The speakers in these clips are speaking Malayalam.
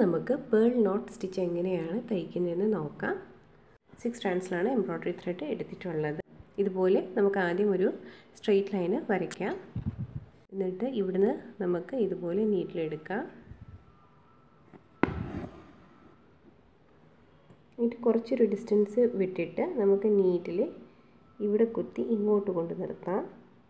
നമുക്ക് പേൾ നോട്ട് സ്റ്റിച്ച് എങ്ങനെയാണ് തയ്ക്കുന്നതെന്ന് നോക്കാം. 6 strandsലാണ് എംബ്രോയ്ഡറി ത്രെഡ് എടുത്തിട്ടുള്ളത്. ഇതുപോലെ നമുക്ക് ആദ്യം ഒരു സ്ട്രെയിറ്റ് ലൈന് വരയ്ക്കാം. എന്നിട്ട് ഇവിടുന്ന് നമുക്ക് ഇതുപോലെ നീഡിലെടുക്കാം. എന്നിട്ട് കുറച്ചൊരു ഡിസ്റ്റൻസ് വിട്ടിട്ട് നമുക്ക് നീഡിൽ ഇവിടെ കുത്തി ഇങ്ങോട്ട് കൊണ്ട് നിർത്താം.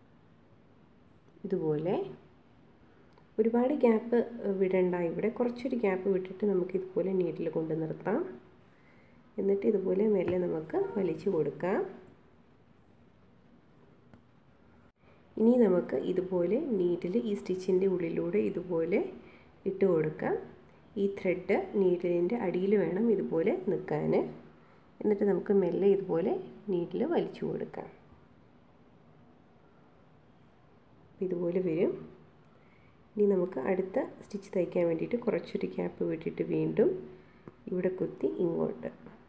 ഇതുപോലെ ഒരുപാട് ഗ്യാപ്പ് വിടണ്ട, ഇവിടെ കുറച്ചൊരു ഗ്യാപ്പ് വിട്ടിട്ട് നമുക്ക് ഇതുപോലെ നീഡിൽ കൊണ്ട് നിർത്താം. എന്നിട്ട് ഇതുപോലെ മെല്ലെ നമുക്ക് വലിച്ചു കൊടുക്കാം. ഇനി നമുക്ക് ഇതുപോലെ നീഡിൽ ഈ സ്റ്റിച്ചിൻ്റെ ഉള്ളിലൂടെ ഇതുപോലെ ഇട്ട് കൊടുക്കാം. ഈ ത്രെഡ് നീഡിലിൻ്റെ അടിയിൽ വേണം ഇതുപോലെ നിൽക്കാൻ. എന്നിട്ട് നമുക്ക് മെല്ലെ ഇതുപോലെ നീഡിൽ വലിച്ചു കൊടുക്കാം. ഇതുപോലെ വരും. ഇനി നമുക്ക് അടുത്ത സ്റ്റിച്ച് തയ്ക്കാൻ വേണ്ടിയിട്ട് കുറച്ചൊരു ഗ്യാപ്പ് വിട്ടിട്ട് വീണ്ടും ഇവിടെ കുത്തി ഇങ്ങോട്ട്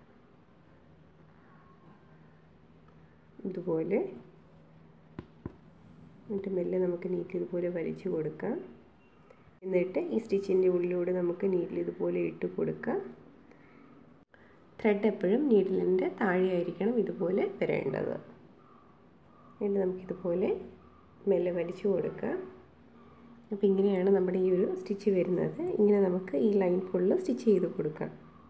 ഇതുപോലെ എന്നിട്ട് മെല്ലെ നമുക്ക് നീഡിൽ ഇതുപോലെ വലിച്ചു കൊടുക്കാം. എന്നിട്ട് ഈ സ്റ്റിച്ചിൻ്റെ ഉള്ളിലൂടെ നമുക്ക് നീഡിൽ ഇതുപോലെ ഇട്ട് കൊടുക്കാം. ത്രെഡ് എപ്പോഴും നീഡിലിൻ്റെ താഴെയായിരിക്കണം ഇതുപോലെ വരേണ്ടത്. എന്നിട്ട് നമുക്കിതുപോലെ മെല്ലെ വലിച്ചു കൊടുക്കാം. അപ്പോൾ ഇങ്ങനെയാണ് നമ്മുടെ ഈ ഒരു സ്റ്റിച്ച് വരുന്നത്. ഇങ്ങനെ നമുക്ക് ഈ ലൈൻ ഫുള്ള് സ്റ്റിച്ച് ചെയ്ത് കൊടുക്കാം.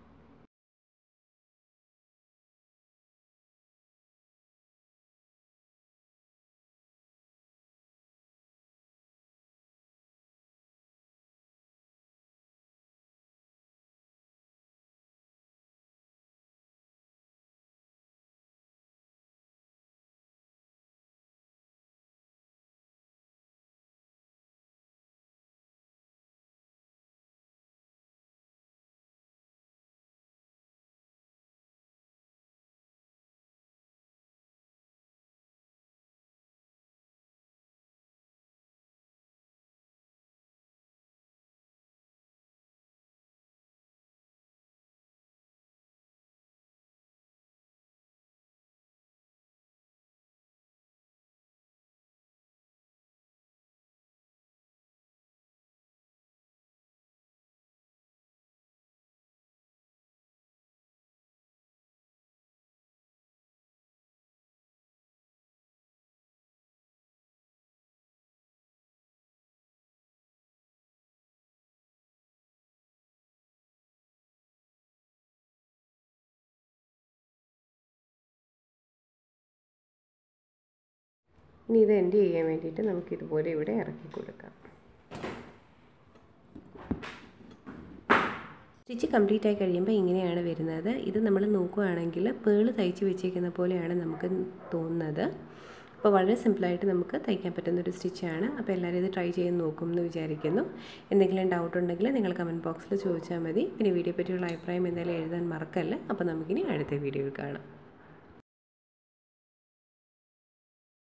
ഇനി ഇത് എൻഡ് ചെയ്യാൻ വേണ്ടിയിട്ട് നമുക്കിതുപോലെ ഇവിടെ ഇറക്കി കൊടുക്കാം. സ്റ്റിച്ച് കംപ്ലീറ്റ് ആയി കഴിയുമ്പോൾ ഇങ്ങനെയാണ് വരുന്നത്. ഇത് നമ്മൾ നോക്കുകയാണെങ്കിൽ പേള് തയ്ച്ച് വെച്ചേക്കുന്ന പോലെയാണ് നമുക്ക് തോന്നുന്നത്. അപ്പോൾ വളരെ സിമ്പിളായിട്ട് നമുക്ക് തയ്ക്കാൻ പറ്റുന്നൊരു സ്റ്റിച്ചാണ്. അപ്പോൾ എല്ലാവരും ഇത് ട്രൈ ചെയ്ത് നോക്കും എന്ന് വിചാരിക്കുന്നു. എന്തെങ്കിലും ഡൗട്ട് ഉണ്ടെങ്കിൽ നിങ്ങൾ കമൻറ്റ് ബോക്സിൽ ചോദിച്ചാൽ മതി. പിന്നെ വീഡിയോ പറ്റിയുള്ള അഭിപ്രായം എന്തായാലും എഴുതാൻ മറക്കല്ല. അപ്പോൾ നമുക്കിനി അടുത്ത വീഡിയോയിൽ കാണാം.